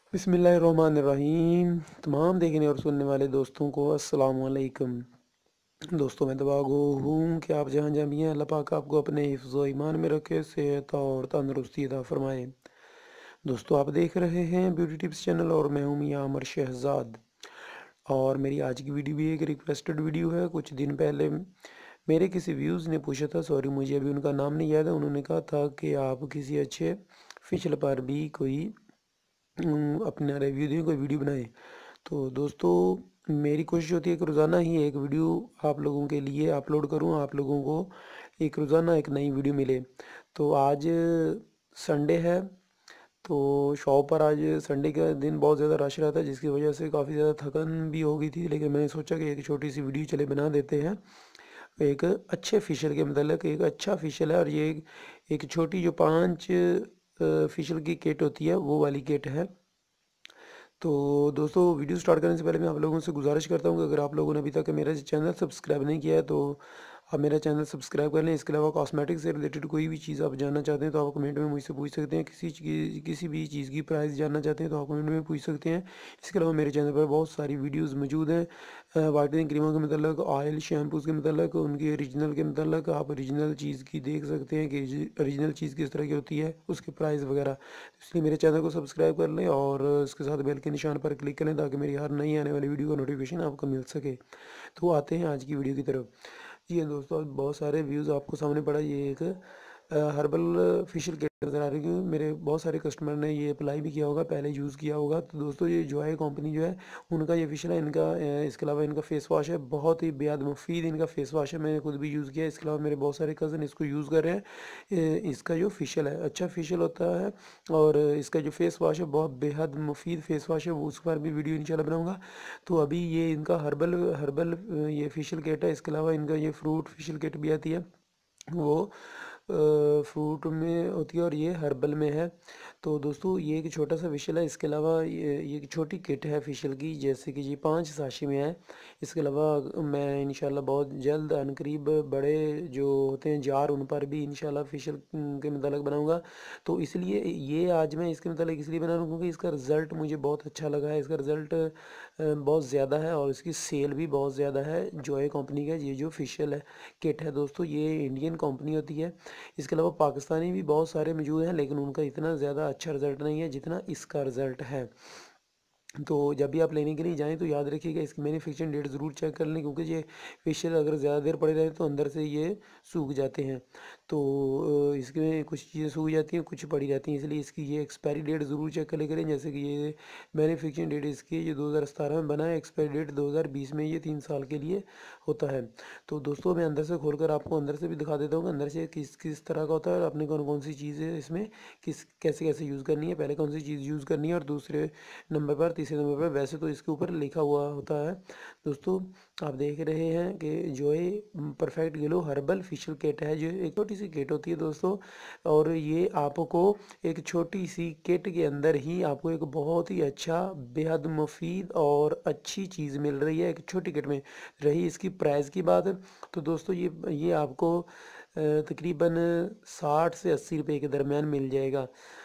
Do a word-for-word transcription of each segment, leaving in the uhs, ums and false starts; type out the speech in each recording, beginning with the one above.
बिस्मिल्लाहिर्रहमानिर्रहीम। तमाम देखने और सुनने वाले दोस्तों को अस्सलाम वालेकुम। दोस्तों मैं दुआ गो हूँ कि आप जहाँ जहाँ भी हैं अल्लाह पाक आपको अपने हिफ्ज़ व ईमान में रखे, सेहत और तंदरुस्ती अता फरमाए। दोस्तों आप देख रहे हैं ब्यूटी टिप्स चैनल और मैं हूँ मियां अमर शहजाद। और मेरी आज की वीडियो भी एक रिक्वेस्टेड वीडियो है। कुछ दिन पहले मेरे किसी व्यूज़ ने पूछा था, सॉरी मुझे अभी उनका नाम नहीं याद है, उन्होंने कहा था कि आप किसी अच्छे फिशल पर भी कोई उम, अपना रिव्यू दें, कोई वीडियो बनाएं। तो दोस्तों मेरी कोशिश होती है कि रोज़ाना ही एक वीडियो आप लोगों के लिए अपलोड करूं, आप लोगों को एक रोज़ाना एक नई वीडियो मिले। तो आज संडे है, तो शॉप पर आज संडे का दिन बहुत ज़्यादा रश रहता है, जिसकी वजह से काफ़ी ज़्यादा थकन भी हो गई थी। लेकिन मैंने सोचा कि एक छोटी सी वीडियो चले बना देते हैं एक अच्छे फिशर के मतलब एक अच्छा फिशर है। और ये एक, एक छोटी जो पांच फिशर की किट होती है वो वाली किट है। तो दोस्तों वीडियो स्टार्ट करने से पहले मैं आप लोगों से गुजारिश करता हूँ कि अगर आप लोगों ने अभी तक मेरा चैनल सब्सक्राइब नहीं किया है तो आप मेरा चैनल सब्सक्राइब कर लें। इसके अलावा कॉस्मेटिक से रिलेटेड कोई भी चीज़ आप जानना चाहते हैं तो आप कमेंट में मुझसे पूछ सकते हैं। किसी की किसी भी चीज़ की प्राइस जानना चाहते हैं तो आप कमेंट में पूछ सकते हैं। इसके अलावा मेरे चैनल पर बहुत सारी वीडियोज़ मौजूद हैं वाइटनिंग क्रीमों के मतलब, ऑयल शैम्पूज़ के मतलब, उनके ओरिजिनल के मतलब। आप ओरिजिनल चीज़ की देख सकते हैं कि ओरिजिनल चीज़ किस तरह की होती है, उसके प्राइस वगैरह। इसलिए मेरे चैनल को सब्सक्राइब कर लें और इसके साथ बेल के निशान पर क्लिक करें ताकि मेरी हर नई आने वाली वीडियो का नोटिफिकेशन आपको मिल सके। तो आते हैं आज की वीडियो की तरफ। जी हाँ दोस्तों, आज बहुत सारे व्यूज़ आपको सामने पड़ा। ये एक हर्बल फेशियल किट नज़र आ रही है। मेरे बहुत सारे कस्टमर ने ये अप्लाई भी किया होगा, पहले यूज़ किया होगा। तो दोस्तों ये जॉय कंपनी जो है उनका ये फेशियल है। इनका अ, इसके अलावा इनका फेस वॉश है, बहुत ही बेहद मुफीद इनका फेस वॉश है। मैंने खुद भी यूज़ किया है, इसके अलावा मेरे बहुत सारे कज़न इसको यूज़ कर रहे हैं। अ, इसका जो फेशियल है अच्छा फेशियल होता है। और इसका जो फेस वॉश है बहुत बेहद मुफीद फेस वॉश है, वो उस पर भी वीडियो इंशाल्लाह बनाऊंगा। तो अभी ये इनका हर्बल हर्बल ये फेशियल किट है। इसके अलावा इनका ये फ्रूट फेशियल किट भी आती है, वो फ्रूट में होती है और ये हर्बल में है। तो दोस्तों ये एक छोटा सा फेशियल है। इसके अलावा ये ये एक छोटी किट है फेशियल की, जैसे कि ये पाँच साशे में है। इसके अलावा मैं इंशाल्लाह बहुत जल्द अनकरीब बड़े जो होते हैं जार, उन पर भी इंशाल्लाह फेशियल के मतलब बनाऊंगा। तो इसलिए ये आज मैं इसके मतलब इसलिए बना रहा हूँ क्योंकि इसका रिज़ल्ट मुझे बहुत अच्छा लगा है। इसका रिज़ल्ट बहुत ज़्यादा है और इसकी सेल भी बहुत ज़्यादा है। जॉय कंपनी का ये जो फेशियल है किट है दोस्तों, ये इंडियन कंपनी होती है। इसके अलावा पाकिस्तानी भी बहुत सारे मौजूद हैं, लेकिन उनका इतना ज़्यादा अच्छा रिज़ल्ट नहीं है जितना इसका रिज़ल्ट है। तो जब भी आप लेने के लिए जाएँ तो याद रखिएगा इसकी मैन्युफैक्चरिंग डेट ज़रूर चेक कर लें, क्योंकि ये फेशियल अगर ज़्यादा देर पड़े रहे तो अंदर से ये सूख जाते हैं। तो अ, इसमें कुछ चीज़ें सूख जाती हैं, कुछ पड़ी रहती हैं, इसलिए इसकी ये एक्सपायरी डेट ज़रूर चेक कर ले करें। जैसे कि ये मैन्युफैक्चरिंग डेट इसकी ये दो हज़ार सतारह में बना है, एक्सपायरी डेट दो हज़ार बीस में, ये तीन साल के लिए होता है। तो दोस्तों मैं अंदर से खोलकर आपको अंदर से भी दिखा देता हूँ कि अंदर से किस किस तरह का होता है और आपने कौन कौन सी चीज़ें इसमें किस कैसे कैसे यूज़ करनी है, पहले कौन सी चीज़ यूज़ करनी है और दूसरे नंबर पर तीसरे नंबर पर वैसे तो इसके ऊपर लिखा हुआ होता है। दोस्तों आप देख रहे हैं कि जो ये perfect glow herbal facial kit है, जो एक छोटी सी किट होती है दोस्तों। और ये आपको एक छोटी सी किट के अंदर ही आपको एक बहुत ही अच्छा बेहद मुफीद और अच्छी चीज़ मिल रही है एक छोटी किट में। रही इसकी प्राइस की बात, तो दोस्तों ये ये आपको अ, तकरीबन साठ से अस्सी रुपए के दरमियान मिल जाएगा।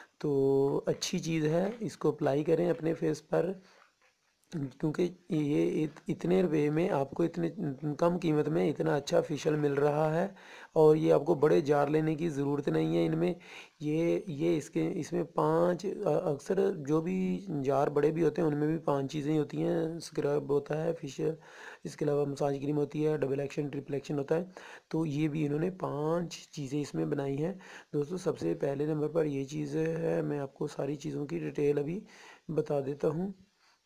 तो अच्छी चीज़ है, इसको अप्लाई करें अपने फेस पर, क्योंकि ये इत, इतने रुपए में आपको इतने कम कीमत में इतना अच्छा फेशियल मिल रहा है। और ये आपको बड़े जार लेने की ज़रूरत नहीं है इनमें। ये ये इसके इसमें पांच अ- अक्सर जो भी जार बड़े भी होते हैं उनमें भी पांच चीज़ें ही होती हैं। स्क्रब होता है फेशियल, इसके अलावा मसाज क्रीम होती है, डबल एक्शन ट्रिपल एक्शन होता है। तो ये भी इन्होंने पांच चीज़ें इसमें बनाई हैं। दोस्तों सबसे पहले नंबर पर ये चीज़ है, मैं आपको सारी चीज़ों की डिटेल अभी बता देता हूँ।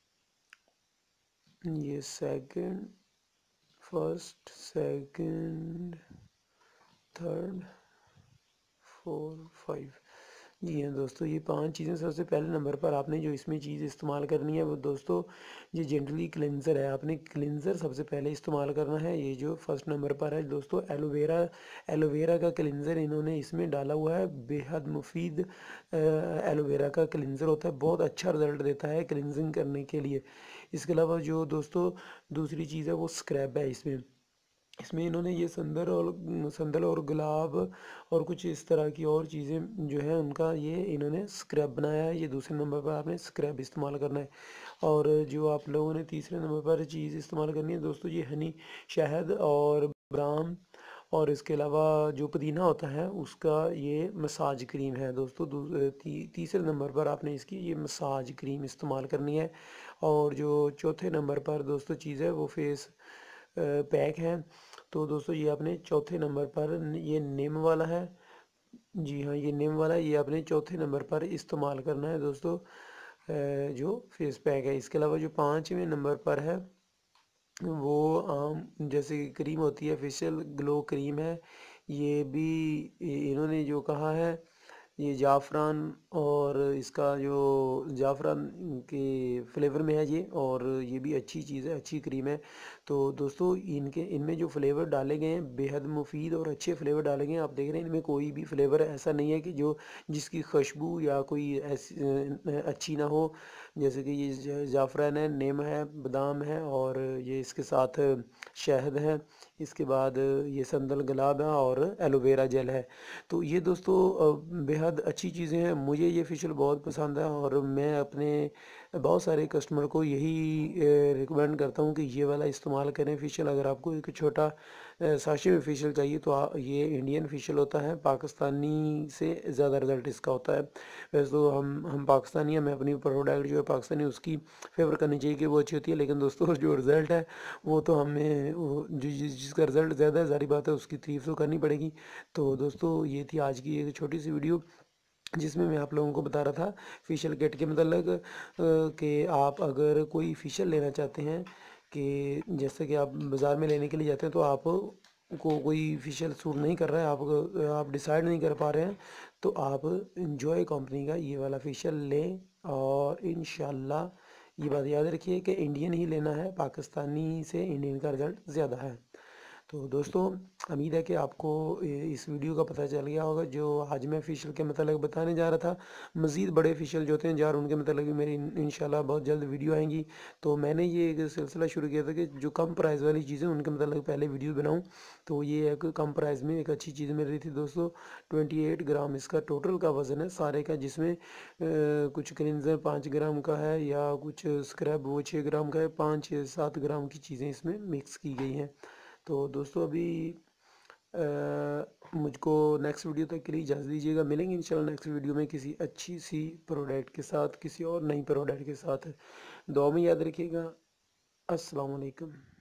ये second, first, second, third, four, five. जी हाँ दोस्तों, ये पांच चीज़ें सबसे पहले नंबर पर आपने जो इसमें चीज़ इस्तेमाल करनी है वो दोस्तों ये जेंटली क्लेंज़र है। आपने क्लेंज़र सबसे पहले इस्तेमाल करना है। ये जो फर्स्ट नंबर पर है दोस्तों एलोवेरा, एलोवेरा का क्लेंज़र इन्होंने इसमें डाला हुआ है। बेहद मुफीद एलोवेरा का क्लेंज़र होता है, बहुत अच्छा रिजल्ट देता है क्लेंजिंग करने के लिए। इसके अलावा जो दोस्तों दूसरी चीज़ है वो स्क्रब है। इसमें इसमें इन्होंने ये संदल और संदल और गुलाब और कुछ इस तरह की और चीज़ें जो है उनका ये इन्होंने स्क्रब बनाया है। ये दूसरे नंबर पर आपने स्क्रब इस्तेमाल करना है। और जो आप लोगों ने तीसरे नंबर पर चीज़ इस्तेमाल करनी है दोस्तों, ये हनी, शहद और बादाम और इसके अलावा जो पुदीना होता है उसका ये मसाज क्रीम है दोस्तों। दू- ती, तीसरे नंबर पर आपने इसकी ये मसाज क्रीम इस्तेमाल करनी है। और जो चौथे नंबर पर दोस्तों चीज़ है वो फेस पैक है। तो दोस्तों ये आपने चौथे नंबर पर ये निम वाला है। जी हाँ, ये निम वाला ये आपने चौथे नंबर पर इस्तेमाल करना है दोस्तों, अ, जो फेस पैक है। इसके अलावा जो पाँचवें नंबर पर है वो आम जैसे कि क्रीम होती है, फेशियल ग्लो क्रीम है। ये भी इन्होंने जो कहा है ये जाफ़रान और इसका जो जाफ़रान के फ्लेवर में है ये, और ये भी अच्छी चीज़ है, अच्छी क्रीम है। तो दोस्तों इनके इनमें जो फ्लेवर डाले गए हैं बेहद मुफीद और अच्छे फ्लेवर डाले गए हैं। आप देख रहे हैं इनमें कोई भी फ्लेवर ऐसा नहीं है कि जो जिसकी खुशबू या कोई ऐसी अ, अच्छी ना हो। जैसे कि ये ज- जाफ़रान है, नीम है, बादाम है और ये इसके साथ शहद है। इसके बाद ये संदल गुलाब है और एलोवेरा जेल है। तो ये दोस्तों अ, बेहद अच्छी चीज़ें हैं। मुझे ये फेशियल बहुत पसंद है और मैं अपने बहुत सारे कस्टमर को यही रिकमेंड करता हूँ कि ये वाला इस्तेमाल करें फेशियल। अगर आपको एक छोटा साशे में फेशियल चाहिए तो आ, ये इंडियन फेशियल होता है, पाकिस्तानी से ज़्यादा रिजल्ट इसका होता है। वैसे तो हम हम पाकिस्तानी हैं, मैं अपनी प्रोडक्ट जो है पाकिस्तानी उसकी फेवर करनी चाहिए कि वो अच्छी होती है, लेकिन दोस्तों जो रिज़ल्ट है वो तो हमें वो जो जिस जिसका रिज़ल्ट ज़्यादा है ज़ाहिर बात है उसकी तारीफ तो करनी पड़ेगी। तो दोस्तों ये थी आज की एक छोटी सी वीडियो जिसमें मैं आप लोगों को बता रहा था फेशियल किट के मतलब अ, कि आप अगर कोई फेशियल लेना चाहते हैं कि जैसे कि आप बाज़ार में लेने के लिए जाते हैं तो आप को कोई फेशियल सूट नहीं कर रहा है, आप आप डिसाइड नहीं कर पा रहे हैं, तो आप इंजॉय कंपनी का ये वाला फेशियल लें। और इंशाल्लाह ये बात याद रखिए कि इंडियन ही लेना है, पाकिस्तानी से इंडियन का रिज़ल्ट ज़्यादा है। तो दोस्तों उम्मीद है कि आपको ये- इस वीडियो का पता चल गया होगा जो आज मैं फेशियल के मतलब बताने जा रहा था। मज़ीद बड़े फेशियल जो होते हैं जार उनके मतलब भी मेरी इंशाल्लाह बहुत जल्द वीडियो आएंगी। तो मैंने ये एक सिलसिला शुरू किया था कि जो कम प्राइस वाली चीज़ें उनके मतलब पहले वीडियो बनाऊं। तो ये एक कम प्राइस में एक अच्छी चीज़ मिल रही थी दोस्तों। ट्वेंटी एट ग्राम इसका टोटल का वज़न है सारे का, जिसमें अ, कुछ क्लिनजर पाँच ग्राम का है या कुछ स्क्रब वो छः ग्राम का है, पाँच छः सात ग्राम की चीज़ें इसमें मिक्स की गई हैं। तो दोस्तों अभी अ, मुझको नेक्स्ट वीडियो तक के लिए इजाज़त दीजिएगा। मिलेंगे इंशाल्लाह नेक्स्ट वीडियो में किसी अच्छी सी प्रोडक्ट के साथ, किसी और नई प्रोडक्ट के साथ। दुआ में याद रखिएगा। अस्सलाम वालेकुम।